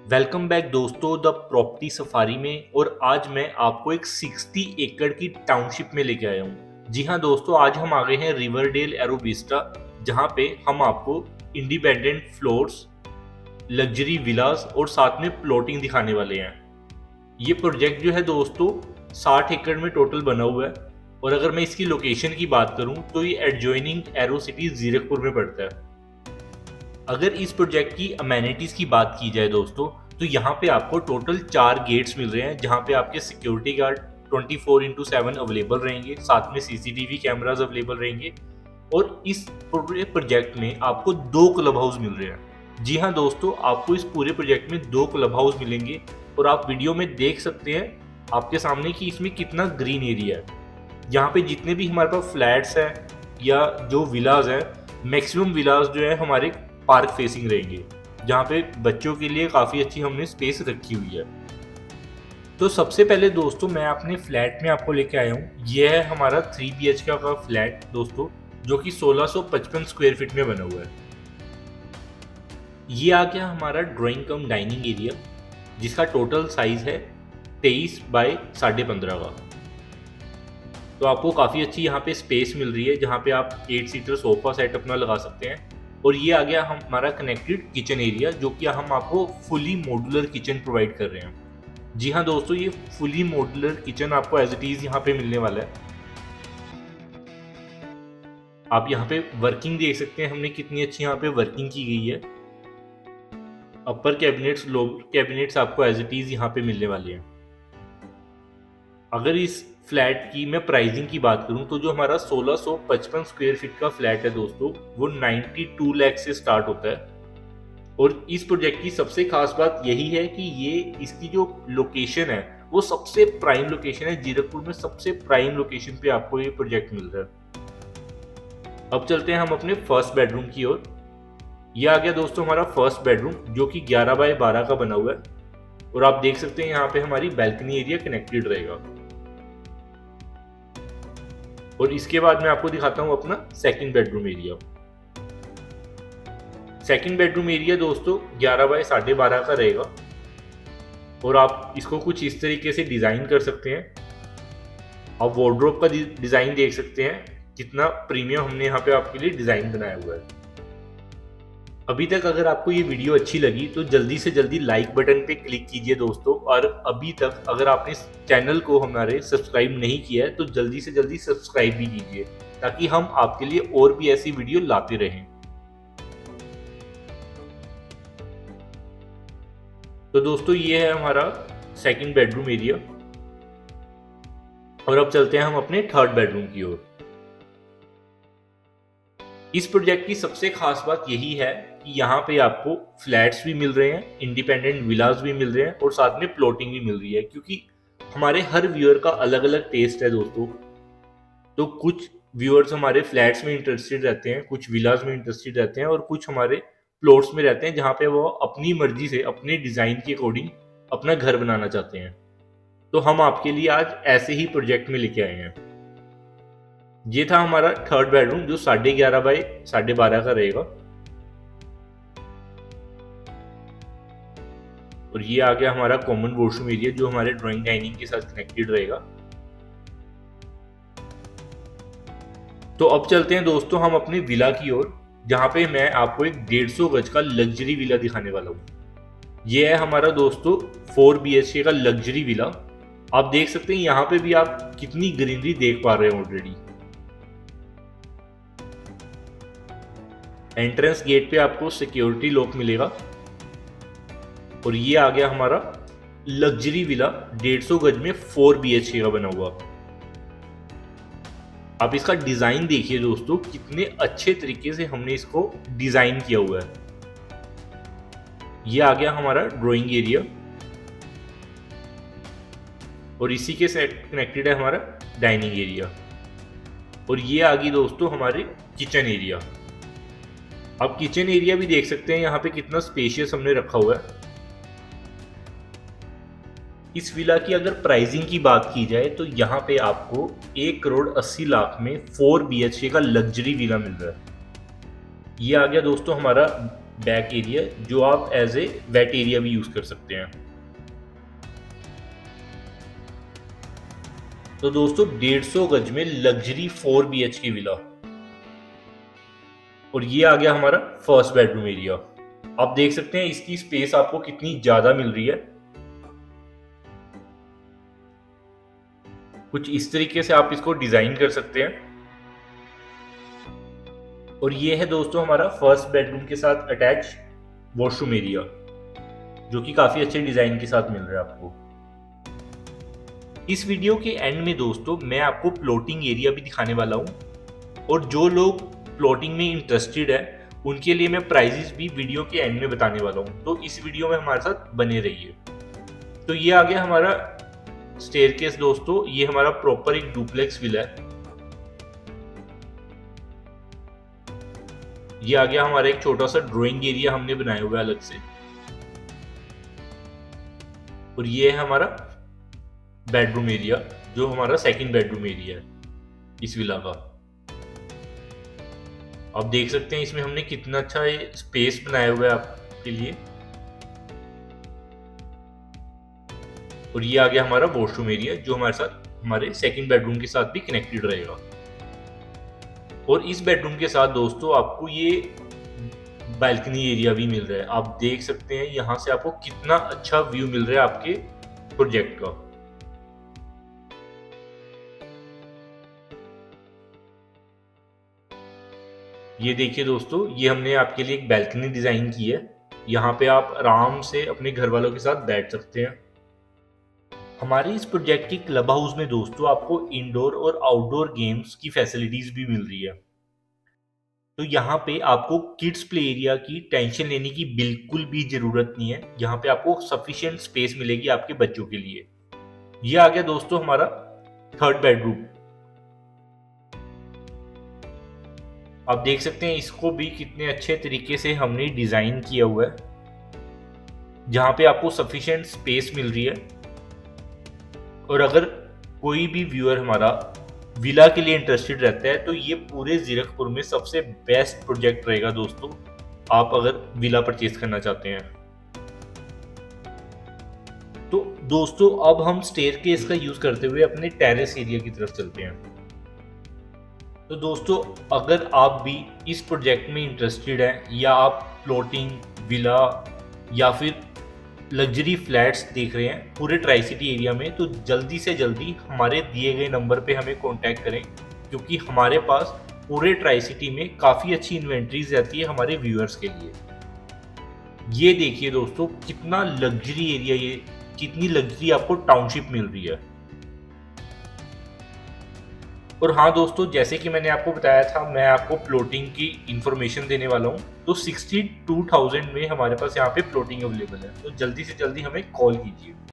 Welcome back दोस्तों the property safari में। और आज मैं आपको एक 60 एकड़ की टाउनशिप में लेके आया हूँ। जी हाँ दोस्तों, आज हम आ गए हैं रिवरडेल एरोविस्टा, जहाँ पे हम आपको इंडिपेंडेंट फ्लोर्स, लग्जरी विलास और साथ में प्लॉटिंग दिखाने वाले हैं। ये प्रोजेक्ट जो है दोस्तों 60 एकड़ में टोटल बना हुआ है। और अगर मैं इसकी लोकेशन की बात करूँ तो ये एडजॉइनिंग एरो सिटी जीरकपुर में पड़ता है। अगर इस प्रोजेक्ट की अमेनिटीज की बात की जाए दोस्तों, तो यहाँ पे आपको टोटल 4 गेट्स मिल रहे हैं, जहाँ पे आपके सिक्योरिटी गार्ड 24/7 अवेलेबल रहेंगे, साथ में सीसीटीवी कैमराज अवेलेबल रहेंगे। और इस पूरे प्रोजेक्ट में आपको 2 क्लब हाउस मिल रहे हैं। जी हाँ दोस्तों, आपको इस पूरे प्रोजेक्ट में 2 क्लब हाउस मिलेंगे। और आप वीडियो में देख सकते हैं आपके सामने कि इसमें कितना ग्रीन एरिया है। यहाँ पे जितने भी हमारे पास फ्लैट्स हैं या जो विलाज हैं, मैक्सिमम विलाज जो है हमारे पार्क फेसिंग रहेंगे, जहाँ पे बच्चों के लिए काफ़ी अच्छी हमने स्पेस रखी हुई है। तो सबसे पहले दोस्तों मैं अपने फ्लैट में आपको लेके आया हूँ। यह है हमारा 3 BHK का फ्लैट दोस्तों, जो कि 1655 स्क्वायर फीट में बना हुआ है। ये आ गया हमारा ड्राइंग कम डाइनिंग एरिया, जिसका टोटल साइज है 23 बाय 15.5 का। तो आपको काफ़ी अच्छी यहाँ पे स्पेस मिल रही है, जहाँ पे आप 8 सीटर सोफा सेट अपना लगा सकते हैं। और ये आ गया हमारा कनेक्टेड किचन एरिया, जो कि हम आपको फुली मॉड्यूलर किचन प्रोवाइड कर रहे हैं। जी हाँ दोस्तों, ये फुली मॉड्यूलर किचन आपको एज इट इज यहाँ पे मिलने वाला है। आप यहाँ पे वर्किंग देख सकते हैं, हमने कितनी अच्छी यहाँ पे वर्किंग की गई है। अपर कैबिनेट्स, लोअर कैबिनेट्स आपको एज इट इज यहाँ पे मिलने वाले हैं। अगर इस फ्लैट की मैं प्राइसिंग की बात करूं तो जो हमारा 1655 स्क्वायर फीट का फ्लैट है दोस्तों, वो 92 लाख से स्टार्ट होता है। और इस प्रोजेक्ट की सबसे खास बात यही है कि ये इसकी जो लोकेशन है वो सबसे प्राइम लोकेशन है। जीरकपुर में सबसे प्राइम लोकेशन पे आपको ये प्रोजेक्ट मिल रहा है। अब चलते हैं हम अपने फर्स्ट बेडरूम की ओर। यह आ गया दोस्तों हमारा फर्स्ट बेडरूम, जो कि 11 बाय 12 का बना हुआ है। और आप देख सकते हैं यहाँ पे हमारी बैल्कनी एरिया कनेक्टेड रहेगा। और इसके बाद मैं आपको दिखाता हूं अपना second bedroom area. Second bedroom area दोस्तों 11 बाय 12.5 का रहेगा। और आप इसको कुछ इस तरीके से डिजाइन कर सकते हैं। आप वार्डरोब का डिजाइन देख सकते हैं, कितना प्रीमियम हमने यहाँ पे आपके लिए डिजाइन बनाया हुआ है। अभी तक अगर आपको ये वीडियो अच्छी लगी तो जल्दी से जल्दी लाइक बटन पे क्लिक कीजिए दोस्तों। और अभी तक अगर आपने इस चैनल को हमारे सब्सक्राइब नहीं किया है तो जल्दी से जल्दी सब्सक्राइब भी कीजिए, ताकि हम आपके लिए और भी ऐसी वीडियो लाते रहें। तो दोस्तों ये है हमारा सेकंड बेडरूम एरिया। और अब चलते हैं हम अपने थर्ड बेडरूम की ओर। इस प्रोजेक्ट की सबसे खास बात यही है कि यहाँ पे आपको फ्लैट्स भी मिल रहे हैं, इंडिपेंडेंट विलास भी मिल रहे हैं और साथ में प्लॉटिंग भी मिल रही है। क्योंकि हमारे हर व्यूअर का अलग अलग टेस्ट है दोस्तों। तो कुछ व्यूअर्स हमारे फ्लैट्स में इंटरेस्टेड रहते हैं, कुछ विलास में इंटरेस्टेड रहते हैं और कुछ हमारे प्लॉट्स में रहते हैं, जहाँ पे वो अपनी मर्जी से अपने डिजाइन के अकॉर्डिंग अपना घर बनाना चाहते हैं। तो हम आपके लिए आज ऐसे ही प्रोजेक्ट में लेके आए हैं। ये था हमारा थर्ड बेडरूम, जो 11.5 बाय 12.5 का रहेगा। और ये आ गया हमारा कॉमन वॉशरूम एरिया, जो हमारे ड्राइंग डाइनिंग के साथ कनेक्टेड रहेगा। तो अब चलते हैं दोस्तों हम अपने विला की ओर, जहां पे मैं आपको एक 150 गज का लग्जरी विला दिखाने वाला हूँ। ये है हमारा दोस्तों 4 BHK का लग्जरी विला। आप देख सकते हैं यहाँ पे भी आप कितनी ग्रीनरी देख पा रहे हैं ऑलरेडी। एंट्रेंस गेट पे आपको सिक्योरिटी लॉक मिलेगा। और ये आ गया हमारा लग्जरी विला 150 गज में 4 BHK का बना हुआ। आप इसका डिजाइन देखिए दोस्तों, कितने अच्छे तरीके से हमने इसको डिजाइन किया हुआ है। ये आ गया हमारा ड्राइंग एरिया। और इसी के साथ कनेक्टेड है हमारा डाइनिंग एरिया। और ये आ गई दोस्तों हमारे किचन एरिया। आप किचन एरिया भी देख सकते हैं यहाँ पे कितना स्पेशियस हमने रखा हुआ है। इस विला की अगर प्राइसिंग की बात की जाए तो यहाँ पे आपको 1,80,00,000 में 4 BHK का लग्जरी विला मिल रहा है। ये आ गया दोस्तों हमारा बैक एरिया जो आप एज ए वेट एरिया भी यूज कर सकते हैं। तो दोस्तों 150 गज में लग्जरी 4 BHK विला, और ये आ गया हमारा फर्स्ट बेडरूम एरिया। आप देख सकते हैं इसकी स्पेस आपको कितनी ज्यादा मिल रही है। कुछ इस तरीके से आप इसको डिजाइन कर सकते हैं। और ये है दोस्तों हमारा फर्स्ट बेडरूम के साथ अटैच वॉशरूम एरिया, जो कि काफी अच्छे डिजाइन के साथ मिल रहा है आपको। इस वीडियो के एंड में दोस्तों मैं आपको प्लॉटिंग एरिया भी दिखाने वाला हूं, और जो लोग प्लॉटिंग में इंटरेस्टेड है उनके लिए मैं प्राइजेस भी वीडियो के एंड में बताने वाला हूं, तो इस वीडियो में हमारे साथ बने रहिए। तो ये आ गया हमारा स्टेयरकेस दोस्तों, ये हमारा प्रॉपर एक डुप्लेक्स विला है। ये आ गया हमारा एक छोटा सा ड्राइंग एरिया हमने बनाया हुआ है अलग से, और ये है हमारा बेडरूम एरिया जो हमारा सेकंड बेडरूम एरिया है इस विला का। आप देख सकते हैं इसमें हमने कितना अच्छा स्पेस बनाया हुआ है आपके लिए। और ये आ गया हमारा वॉशरूम एरिया जो हमारे साथ हमारे सेकंड बेडरूम के साथ भी कनेक्टेड रहेगा। और इस बेडरूम के साथ दोस्तों आपको ये बालकनी एरिया भी मिल रहा है। आप देख सकते हैं यहां से आपको कितना अच्छा व्यू मिल रहा है आपके प्रोजेक्ट का। ये देखिए दोस्तों, ये हमने आपके लिए एक बैल्कनी डिजाइन की है। यहाँ पे आप आराम से अपने घर वालों के साथ बैठ सकते हैं। हमारे इस प्रोजेक्ट के क्लब हाउस में दोस्तों आपको इंडोर और आउटडोर गेम्स की फैसिलिटीज भी मिल रही है। तो यहाँ पे आपको किड्स प्ले एरिया की टेंशन लेने की बिल्कुल भी जरूरत नहीं है। यहाँ पे आपको सफिशिएंट स्पेस मिलेगी आपके बच्चों के लिए। ये आ गया दोस्तों हमारा थर्ड बेडरूम। आप देख सकते हैं इसको भी कितने अच्छे तरीके से हमने डिजाइन किया हुआ है, जहां पे आपको सफिशिएंट स्पेस मिल रही है। और अगर कोई भी व्यूअर हमारा विला के लिए इंटरेस्टेड रहता है तो ये पूरे जीरकपुर में सबसे बेस्ट प्रोजेक्ट रहेगा दोस्तों, आप अगर विला परचेज करना चाहते हैं तो। दोस्तों अब हम स्टेयरकेस का यूज करते हुए अपने टेरेस एरिया की तरफ चलते हैं। तो दोस्तों अगर आप भी इस प्रोजेक्ट में इंटरेस्टेड हैं, या आप प्लॉटिंग, विला या फिर लग्जरी फ्लैट्स देख रहे हैं पूरे ट्राई सिटी एरिया में, तो जल्दी से जल्दी हमारे दिए गए नंबर पे हमें कांटेक्ट करें, क्योंकि हमारे पास पूरे ट्राई सिटी में काफ़ी अच्छी इन्वेंट्रीज रहती है हमारे व्यूअर्स के लिए। ये देखिए दोस्तों कितना लग्जरी एरिया, ये कितनी लग्जरी आपको टाउनशिप मिल रही है। और हाँ दोस्तों, जैसे कि मैंने आपको बताया था मैं आपको प्लॉटिंग की इंफॉर्मेशन देने वाला हूँ। तो 62,000 में हमारे पास यहाँ पे प्लॉटिंग अवेलेबल है, तो जल्दी से जल्दी हमें कॉल कीजिए।